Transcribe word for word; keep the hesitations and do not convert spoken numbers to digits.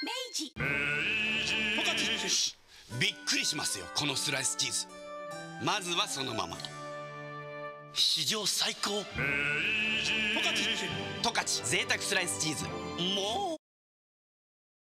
明治。 十勝。びっくりしますよ、このスライスチーズ。まずはそのまま。史上最高。十勝。十勝贅沢スライスチーズ。もう